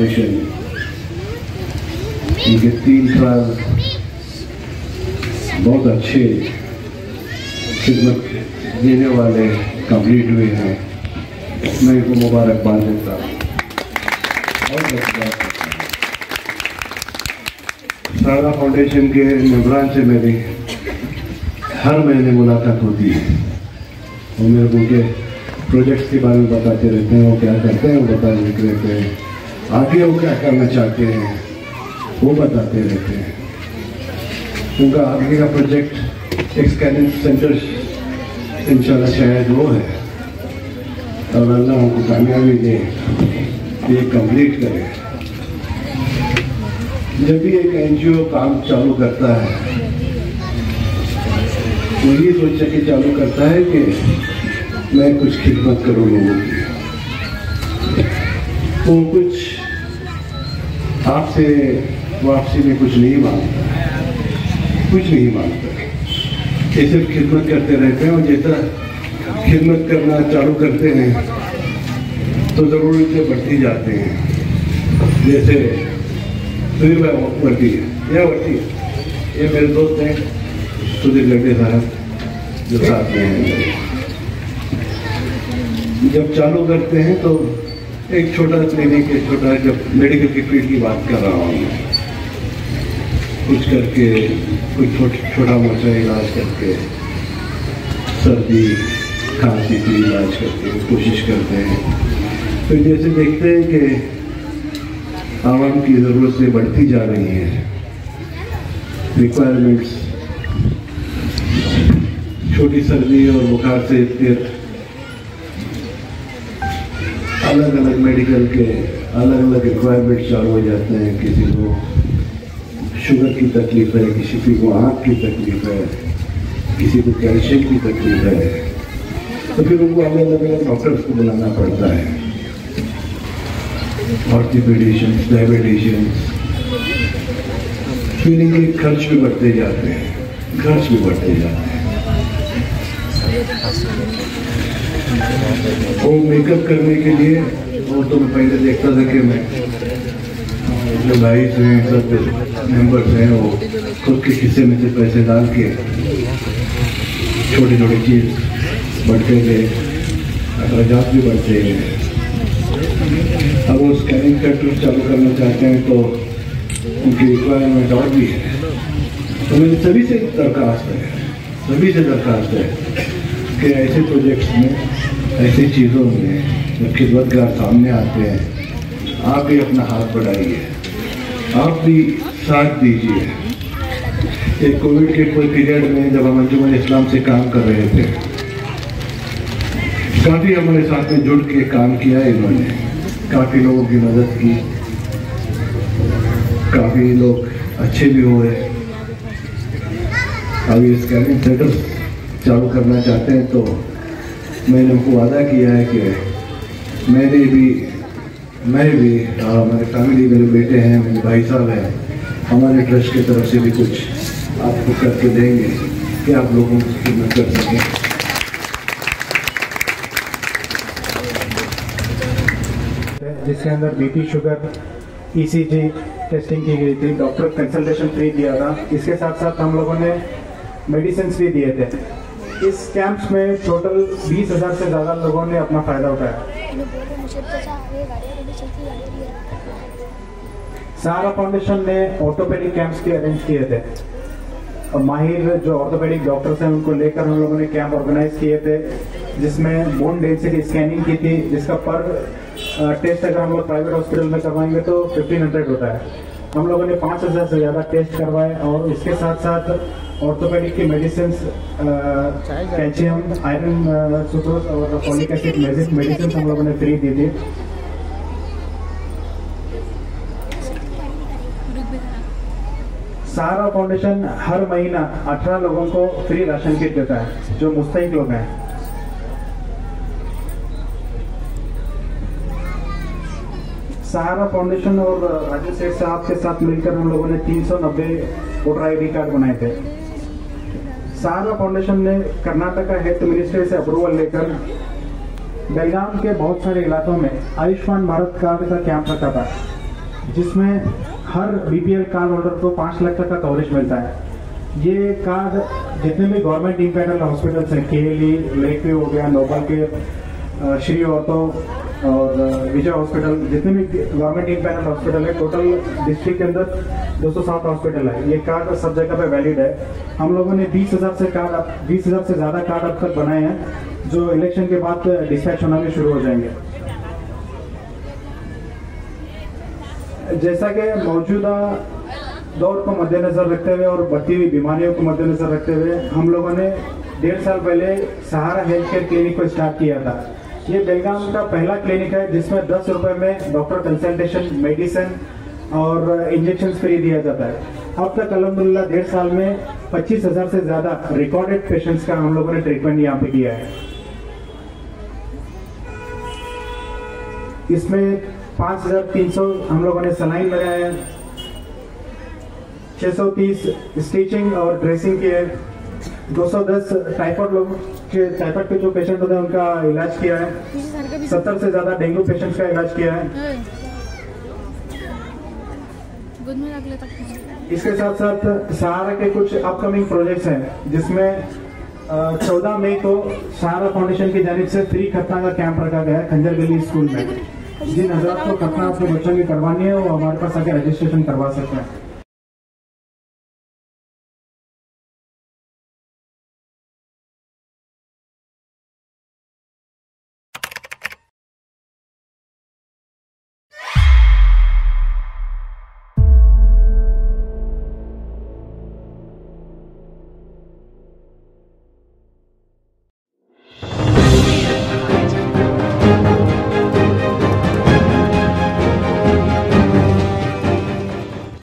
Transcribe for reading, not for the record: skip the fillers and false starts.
Foundation, इनके 3 trial बहुत अच्छे खिदमत देने वाले कंप्लीट हुए हैं। मैं इनको मुबारकबाद देता हूँ। सारा फाउंडेशन के मेंबरान से मेरी हर महीने मुलाकात होती है। वो मेरे को उनके प्रोजेक्ट्स के बारे में बताते रहते हैं, वो क्या करते हैं वो बताते रहते हैं, आगे वो क्या करना चाहते हैं वो बताते रहते हैं। उनका आगे का प्रोजेक्ट एक स्कैनिंग सेंटर इंशाल्लाह शायद वो है, और अल्लाह उनको कामयाबी दे, ये कंप्लीट करे। जब भी एक एनजीओ काम चालू करता है वो ये सोच के चालू करता है कि मैं कुछ खिदमत करूँ लोगों की। वो कुछ आपसे वापसी में कुछ नहीं मांगता, कुछ नहीं मांगता। ये सिर्फ खिदमत करते रहते हैं, और जैसा खिदमत करना चालू करते हैं तो ज़रूरतें बढ़ती जाते हैं। जैसे सुधीर भाई बढ़ती है, यह बढ़ती है। ये मेरे दोस्त हैं सुधीर गड्ढे साहब जो साथ में हैं। जब चालू करते हैं तो एक छोटा क्लिनिक, एक छोटा जब मेडिकल की फील्ड की बात कर रहा हूँ, कुछ करके कुछ छोटा मोटा इलाज करके, सर्दी खांसी की इलाज करके कोशिश करते हैं। तो जैसे देखते हैं कि आवाम की ज़रूरतें बढ़ती जा रही हैं, रिक्वायरमेंट्स, छोटी सर्दी और बुखार से फिर अलग अलग मेडिकल के अलग अलग रिक्वायरमेंट चालू हो जाते हैं। किसी को शुगर की तकलीफ है, किसी को आँख की तकलीफ है, किसी को कैल्शियम की तकलीफ है, तो फिर उनको अलग अलग डॉक्टर्स को बुलाना पड़ता है। ऑर्थोपेडिशियंस, डायबिटिशियंस, फिर इनके खर्च भी बढ़ते जाते हैं, खर्च भी बढ़ते जाते हैं। वो मेकअप करने के लिए वो तो मैं पहले देखता था कि मैं जो भाई हैं सब मेंबर्स हैं वो खुद के हिस्से में से पैसे डाल के छोटी छोटी चीज़ बढ़ते गए, अखराजात भी बढ़ते गए। अब वो स्कैनिंग सेंटर चालू करना चाहते हैं तो उनकी रिक्वायरमेंट और भी है। तो मेरी सभी से दरखास्त है कि ऐसे प्रोजेक्ट्स में, ऐसी चीज़ों में जब खिदमतगार सामने आते हैं, आप भी अपना हाथ बढ़ाइए, आप भी साथ दीजिए। एक कोविड के कोई पीरियड में जब हम अंजुमन इस्लाम से काम कर रहे थे, काफ़ी हमारे साथ में जुड़ के काम किया इन्होंने, काफ़ी लोगों की मदद की, काफ़ी लोग अच्छे भी हुए। अब ये स्कैनिंग सेंटर चालू करना चाहते हैं तो मैंने उनको वादा किया है कि मैं भी हमारे फैमिली, मेरे बेटे हैं, मेरे भाई साहब हैं, हमारे ट्रस्ट की तरफ से भी कुछ आपको करके देंगे कि आप लोगों की खिदमत कर सकें। जिसके अंदर बीपी, शुगर, ईसीजी टेस्टिंग की गई थी, डॉक्टर कंसल्टेशन फ्री दिया था। इसके साथ साथ हम लोगों ने मेडिसिन भी दिए थे। इस कैंप्स में टोटल 20,000 से ज़्यादा लोगों ने अपना फ़ायदा उठाया। सहारा फाउंडेशन ने ऑर्थोपेडिक कैंप्स भी अरेंज किए थे, और माहिर जो ऑर्थोपेडिक डॉक्टर्स हैं उनको लेकर हम लोगों ने कैंप ऑर्गेनाइज किए थे, जिसमें बोन डेंसिटी स्कैनिंग की थी, जिसका पर टेस्ट अगर हम लोग प्राइवेट हॉस्पिटल में करवाएंगे तो 1500 होता है। हम लोगों ने 5,000 से ज़्यादा टेस्ट करवाए, और इसके साथ साथ ऑर्थोपेडिक की मेडिसिन, कैल्शियम, आयरन सुक्रोज और फॉलिक एसिड मेडिसिन हम लोगों ने फ्री दी थी। सहारा फाउंडेशन हर महीना 18 लोगों को फ्री राशन किट देता है जो मुस्तहिक लोग हैं। सहारा फाउंडेशन और राजेश सेठ साहब के साथ मिलकर हम लोगों ने 390 वोटर ID कार्ड बनाए थे। सहारा फाउंडेशन ने कर्नाटका हेल्थ मिनिस्ट्री से अप्रूवल लेकर बेलगाम के बहुत सारे इलाकों में आयुष्मान भारत कार्ड का कैंप रखा था। जिसमें हर बीपीएल कार्ड होल्डर को 5 लाख तक का कवरेज मिलता है। ये कार्ड जितने भी गवर्नमेंट इम्पैनल हॉस्पिटल्स हैं, केएलई, लेकव्यू हो गया, नोबल के, श्री ऑर्थो और विजय हॉस्पिटल, जितने भी गवर्नमेंट इम्पैनल हॉस्पिटल है, टोटल डिस्ट्रिक्ट के अंदर 207 हॉस्पिटल है। ये कार्ड सब जगह पे वैलिड है। हम लोगों ने 20,000 से ज्यादा कार्ड अब तक बनाए हैं, जो इलेक्शन के बाद डिस्पैच होना भी शुरू हो जाएंगे। जैसा कि मौजूदा दौर को मद्देनजर रखते हुए और बढ़ती हुई बीमारियों को मद्देनजर रखते हुए हम लोगों ने 1.5 साल पहले सहारा हेल्थ केयर क्लिनिक को स्टार्ट किया था। ये बेलगाम का पहला क्लिनिक है जिसमें 10 रुपए में डॉक्टर कंसल्टेशन, मेडिसिन और इंजेक्शन फ्री दिया जाता है। अब तक अल्हम्दुलिल्लाह 1.5 साल में 25,000 से ज्यादा रिकॉर्डेड पेशेंट्स का हम लोगों ने ट्रीटमेंट यहाँ पे किया है। इसमें 5,300 हम लोगों ने सलाइन लगाए हैं, 630 स्टिचिंग और ड्रेसिंग किए, 210 टाइफाइड के जो पेशेंट होते हैं उनका इलाज किया है, 70 से ज्यादा डेंगू पेशेंट्स का इलाज किया है। इसके साथ साथ सहारा के कुछ अपकमिंग प्रोजेक्ट्स हैं, जिसमें 14 मई को सहारा फाउंडेशन की जानिब से फ्री खतना का कैंप रखा गया है खंजर गली स्कूल में। जिन हजरात को खतना अपने बच्चों की करवानी है वो हमारे पास आके रजिस्ट्रेशन करवा सकते हैं।